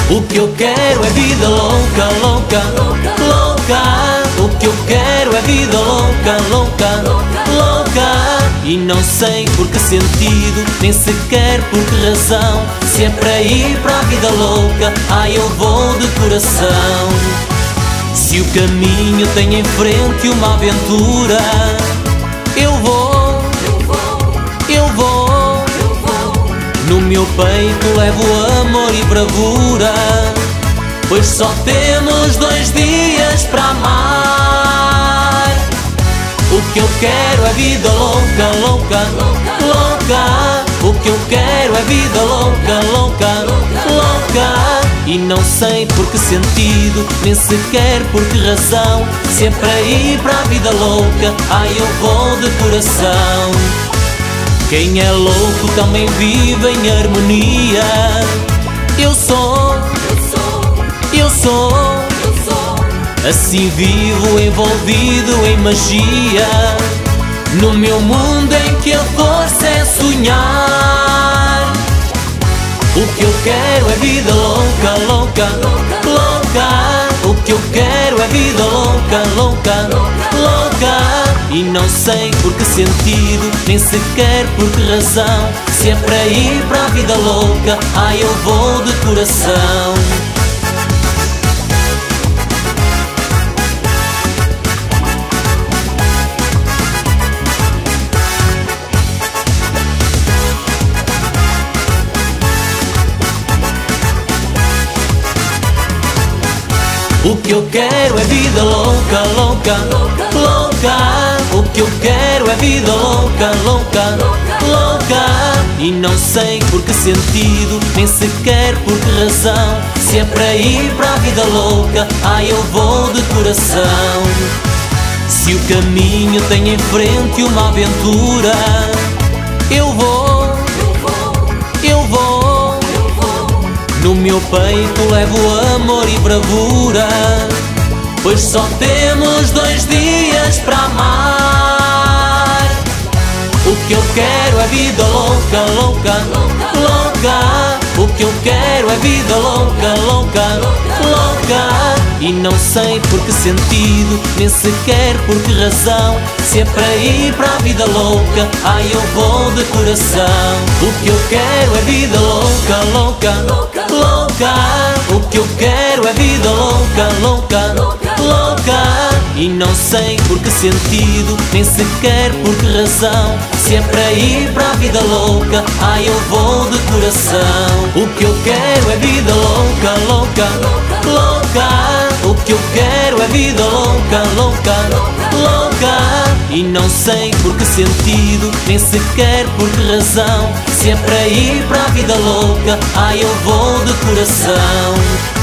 O que eu quero é vida louca, louca, louca. O que eu quero é vida louca, louca, louca. E não sei por que sentido, nem sequer por que razão. Se é para ir para a vida louca, ai eu vou de coração. Se o caminho tem em frente uma aventura, eu vou, eu vou. No meu peito levo amor e bravura, pois só temos 2 dias para amar. O que eu quero é vida louca, louca, louca. O que eu quero é vida louca, louca, louca. E não sei por que sentido, nem sequer por que razão. Se é para ir para a vida louca, ai eu vou de coração. Quem é louco também vive em harmonia. Eu sou, eu sou, assim vivo envolvido em magia, no meu mundo em que a força é sonhar. O que eu quero é vida louca, louca, louca. O que eu quero é vida louca, louca, louca. E não sei por que sentido, nem sequer por que razão. Se é para ir para a vida louca, ai eu vou de coração. O que eu quero é vida louca, louca, louca. O que eu quero é vida louca, louca, louca. E não sei por que sentido, nem sequer por que razão. Se é para ir para a vida louca, ai eu vou de coração. Se o caminho tem em frente uma aventura, eu vou, eu vou. No meu peito levo amor e bravura, pois só temos 2 dias para amar. O que eu quero é vida louca, louca, louca. O que eu quero é vida louca, louca, louca. E não sei por que sentido, nem sequer por que razão. Se é para ir para a vida louca, ai eu vou de coração. O que eu quero é vida louca, louca, louca. O que eu quero é vida louca, louca, louca. E não sei por que sentido, nem sequer por que razão. Se é para ir para a vida louca, ai eu vou de coração. O que eu quero é vida louca, louca, louca. O que eu quero é vida louca, louca, louca. E não sei por que sentido, nem sequer por que razão. Se é para ir para a vida louca, ai eu vou de coração.